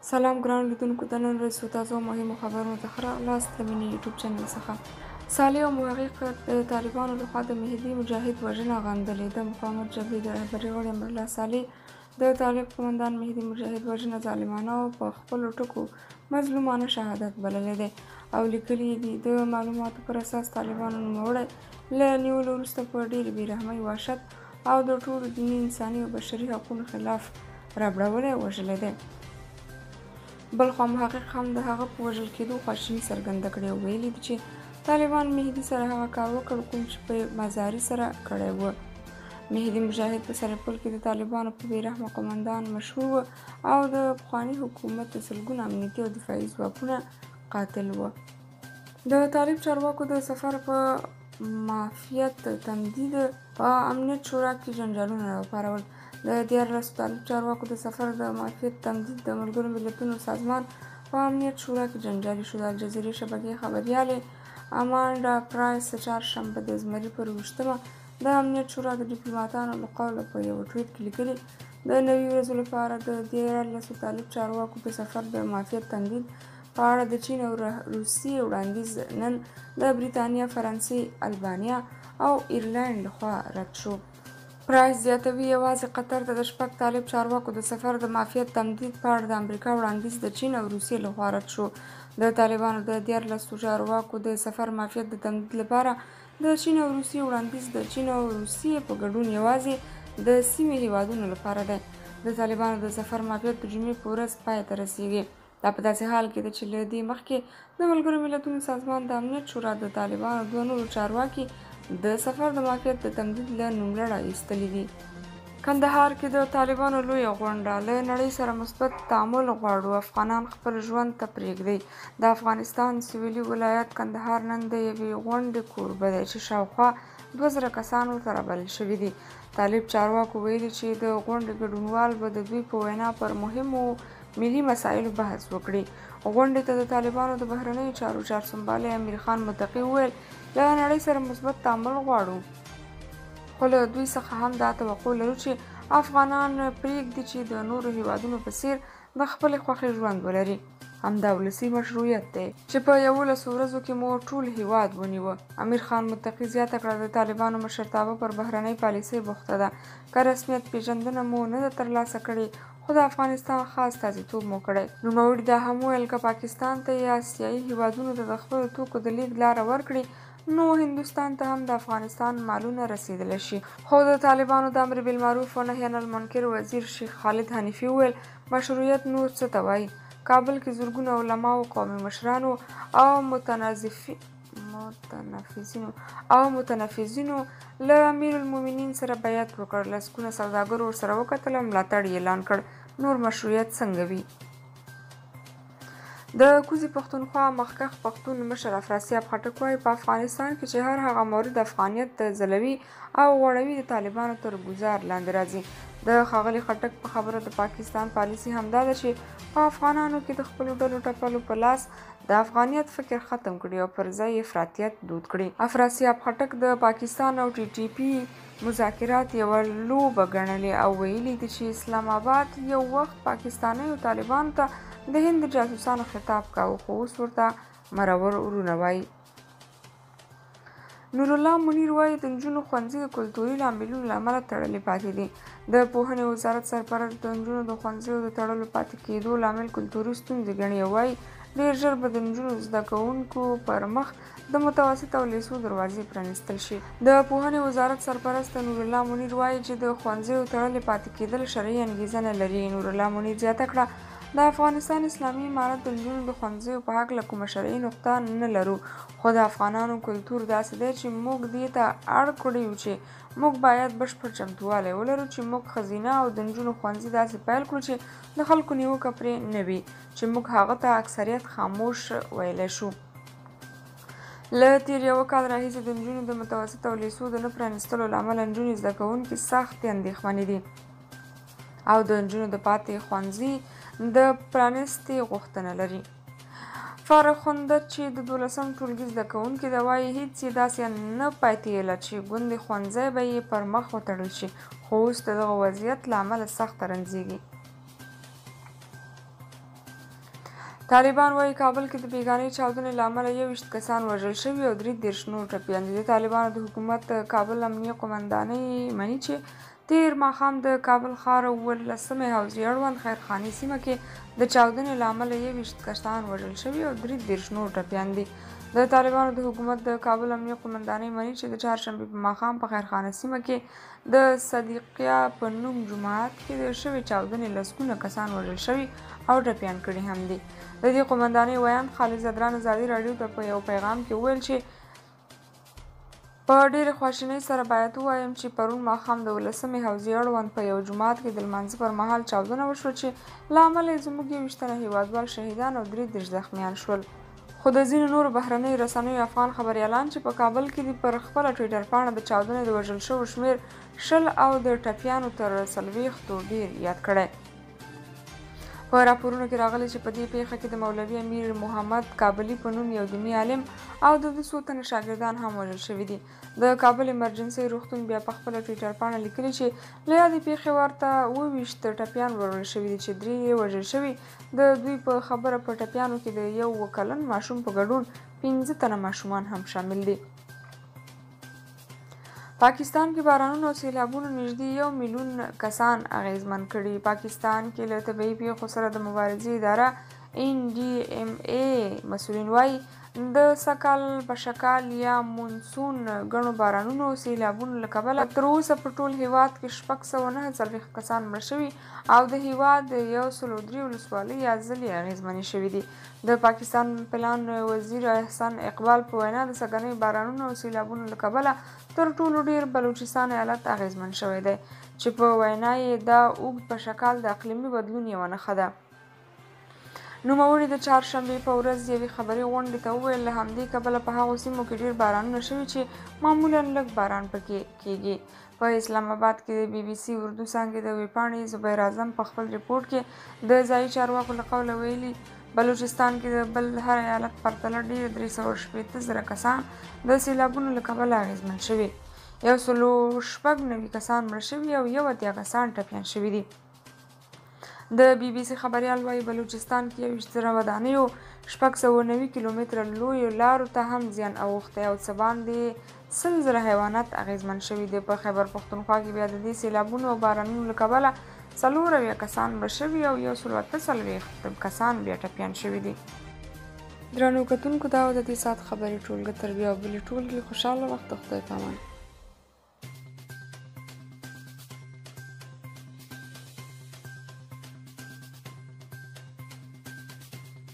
سلام ګران لیدونکو، د نن ورځې تازه او مهمو خبرونو ته ښه راغلاست د مینې یوټیوب چینل څخه. صالح او محقق د طالبانو لخوا د مهدي مجاهد وژنه غندلې. د مقاومت جبهې د رهبري غړي امرالله صالح د طالب قومندان مهدي مجاهد وژنه ظالمانه او په خپلو ټکو مظلومانه شهادت بللی دی او لیکلي دي د معلوماتو پر اساس طالبانو نوموړی له نیولو وروسته په ډېرې بېرحمۍ، وحشت او د ټولو دیني، انساني او بشري حقونو خلاف ربړولی او وژلی دی. بل خوا محقق هم د هغه په وژل کېدو خواشیني څرګنده کړې او ویلي دي چې طالبان مهدي سره هغه کار وکړ کوم چې په مزاري سره کړی و. مهدي مجاهد په سرپل کې د طالبانو په بېرحمه قومندان مشهور و او د پخواني حکومت د سلګونو امنیتي او دفاعي ځواکونه قاتل و. د طالب چارواکو د سفر په معافیت تمدید په امنیت شورا کې جنجالونه راوپارول. د 14 طالب چارواکو د سفر د معافیت تمدید د ملګرو ملتونو سازمان په امنیت شورا کې جنجالي شو. د الجزیرې شبکې خبریالې امانډا پرایس چهارشنبه د زمري پر 20مه د امنیت شورا د ډیپلوماتانو له قوله په یو ټویټ کې لیکلي د نوي ورځو لپاره د 14 طالب چارواکو د سفر د معافیت تمدید په اړه د چین او روسیې وړاندیز نن د بریتانیا، فرانسې، البانیا او ایرلنډ لخوا رد شو. پرایس زیاتوي یوازې قطر ته د 6 طالب چارواکو د سفر د معافیت تمدید په اړه د امریکا وړاندیز د چین او روسیې لخوا رد شو. د طالبانو د 14 چارواکو د سفر معافیت د تمدید لپاره د چین او روسیې وړاندیز د چین او روسیې په ګډون یوازې د سیمې هیوادونو لپاره دی. د طالبانو د سفر معافیت د جمعې په ورځ پای ته رسیږي. دا په داسې حال کې ده چې له دې مخکې د ملګرو ملتونو سازمان د امنیت شورا د طالبانو 2 نورو چارواکي د سفر د معافیت د تمدید له نوملړه ایستلي دي. کندهار کې د طالبانو لویه غونډه. له نړۍ سره مثبت تعامل غواړو، افغانان خپل ژوند ته پرېږدي. د افغانستان سویلي ولایت کندهار نن د یوې غونډې کوربه دی چې شاوخوا 2000 کسان ورته رابلل شوي دي. طالب چارواکو ویلي چې د غونډې ګډونوال به د دوی په وینا پر مهمو ملي مسایلو بحث وکړي. غونډې ته د طالبانو د بهرنیو چارو چارسنبالی امیر خان متقي وویل له نړۍ سره مثبت تعامل غواړو، خو له دوی څخه هم دا توقع لرو چې افغانان پرېږدي چې د نورو هیوادونو په څیر د خپلې خوښې ژوند ولري. همدا ولسي مشروعیت دی چې په 11 ورځو کې مو ټول هیواد ونیوه. امیر خان متقي زیاته کړه د طالبانو مشرتابه پر بهرنۍ پالیسۍ بوخته ده. که رسمیت پیژندنه مو نه ده ترلاسه کړې خو د افغانستان خاص استازیتوب مو کړی. نوموړي دا هم ویل که پاکستان ته یا آسیایي هیوادونو ته د خپلو توکو د لیږد لاره ورکړي نو هندوستان ته هم د افغانستان مالونه رسیدلی شي. خو د طالبانو د امر بالمعروف و نهي عن المنکر وزیر شیخ خالد حنیفي وویل مشروعیت نور څه ته وایي. کابل کې زرګونه علماو، قومي مشرانو او متنفذینو له امیر المؤمنین سره بیعت وکړ. لسګونه سوداګرو ورسره وکتل او ملاتړ یې اعلان کړ. نور مشروعیت څنګه وي؟ د کوزي پښتونخوا مخکښ پښتون مشر افراسیاب خټک وایي په افغانستان کې چې هر هغه مورد افغانیت ځلوي او غوړوي د طالبانو تر ګوزار لاندې راځي. د ښاغلي خټک په خبره د پاکستان پالیسي همدا ده چې په افغانانو کې د خپلو ډلو ټپلو په لاس د افغانیت فکر ختم کړي او پر ځای افراطیت دود کړي. افراسیاب خټک د پاکستان او ټي ټي پي مذاکرات یوه لوبه ګڼلې او ویلي دي چې اسلام آباد یو وخت پاکستانیو طالبانو ته د هند جاسوسانو خطاب کاوه خو اوس ورته مرور ورونه وایي. نورالله منیر وایي د نجونو ښوونځي د کلتوري لاملونو له امله تړلي پاتې دي. د پوهنې وزارت سرپرست د نجونو د ښوونځیو د تړلو پاتې کېدو لامل کلتوري ستونزې ګڼي او وایي ډېر ژر به د نجونو زده کوونکو پر مخ د متوسط او لیسو دروازې پرانیستل شي. د پوهنې وزارت سرپرست نورالله منیر وایي چې د ښوونځیو تړلي پاتې کېدل شرعي انګیزه نه لري. نورالله منیر زیاته کړه د افغانستان اسلامي امارت د نجونو د ښوونځیو په هکله کومه شرعي نقطه نه لرو، خو د افغانانو کلتور داسې دی چې موږ دې ته اړ کړي یو چې موږ باید بشپړ چمتووالی ولرو چې موږ ښځینه او د نجونو ښوونځي داسې پیل کړو چې د خلکو نیوکه پرې نه وي چې موږ هغه ته اکثریت خاموش ویلی شو. له تېر یوه کال راهیسې د نجونو د متوسط او لیسو د نه پرانیستلو له امله نجونې زده کوونکي سختې اندېښمنې دي او د نجونو د پاتې ښوونځي د پرانیستې غوښتنه لري. فارغ خونده چې د 12م ټولګي زده کوونکې ده وایي هیڅ یې داسې نه پاتېله چې ګوندې ښوونځی به یې پر مخ وتړل شي، خو اوس د دغه وضعیت له امله سخته رنځېږي. طالبان وایي کابل کې د بیګانۍ چاودنې له امله 21 کسان وژل شوي او 33 نور ټپیان دي. د طالبانو د حکومت کابل امنیه قومندانۍ مني چې تیر ماښام د کابل ښار 18 حوزې اړوند خیرخانې سیمه کې د چاودنې له امله 21 کسان وژل شوي او 33 نور ټپیان دي. د طالبانو د حکومت د کابل امنیه قومندانۍ مني چې د چهارشنبې په ماښام په خیرخانه سیمه کې د صدیقیه په نوم جومات کې د شوې چاودنې لسګونه کسان وژل شوي او ټپیان کړي هم دي. د دې قومندانۍ ویاند خالد زدران ازادي راډیو ته په یو پیغام کې وویل چې په ډېرې خواشینۍ سره باید ووایم چې پرون ماښام د 18 حوزې اړوند په یو جومات کې د لمانځه پر مهال چاودنه وشوه چې له امله یې زموږ 21 تنه هیوادوال شهیدان او 33 زخمیان شول. خو د ځینو نورو بهرنیو رسنیو افغان خبریالان چې په کابل کې دي پر خپله ټویټر پاڼه د چاودنې د وژل شوو شمېر 20 او د ټپیانو تر 40 ډېر یاد کړی. په راپورونو کې راغلي چې په دې پیښه کې د مولوي امیر محمد کابلي په نوم یو دیني عالم او د 200 تنه شاګردان هم وژل شوي دي. د کابل ایمرجنسي روغتون بیا په خپله ټویټر پاڼه لیکلي چې له یادې پیښې ورته 22 ټپیان وژل شوي دي چې 3 یې وژل شوي. د دوی په خبره په ټپیانو کې د یو کلن ماشوم په ګډون 15 تنه ماشومان هم شامل دي. پاکستان کې بارانونو او سیلابونو نږدې 1 میلیون کسان اغیزمن کړي. پاکستان کې له طبیعي پیښو سره د مبارزې اداره NDMA مسؤلین وایي د سکل په شکال یا مونسون ګڼو بارانونو او سیلابونو له کبله تر اوسه په ټول هیواد کې 649 کسان مړه شوي او د هیواد 103 ولسوالۍ یا ضلعې اغیزمنې شوي دي. د پاکستان پلان وزیر احسان اقبال په وینا د سږنیو بارانونو او سیلابونو له کبله تر ټولو ډیر بلوچستان ایالت اغیزمن شوی دی چې په وینا یې دا اوږد په شکال د اقلیمي بدلون یوه نښه ده. نوموړي د چهارشنبې په ورځ یوې خبري غونډې ته وویل له همدې کبله په هغو سیمو کې ډیر بارانونه شوي چې معمولا لږ باران پکې کیږي. په اسلام آباد کې د BBC اردو څانګې د ویبپاڼې زبیر اعظم په خپل ریپورټ کې د ځایي چارواکو له قوله ویلي بلوچستان کې د بل هر ایالت پرتله ډیر 380,000 کسان د سیلابونو له کبله اغیزمن شوي. 196 کسان مړه شوي او 81 کسان ټپیان شوي دي. د BBC خبریال وایي بلوچستان کې 21 ودانیو 690 کیلومتره لویو لارو ته هم زیان اوښتی او څه باندې 100,000 حیوانات اغیزمن شوي دي. په خیبر پښتونخوا کې بیا د دې سیلابونو او بارانونو له کبله 4 کسان مړه شوي او 148 کسان بیا ټپیان شوي دي. درنو کتونکو دا و د دې ساعت خبرې ټولګه. تر بیا بلې ټولګې خوشحاله وخت. خدای پامان.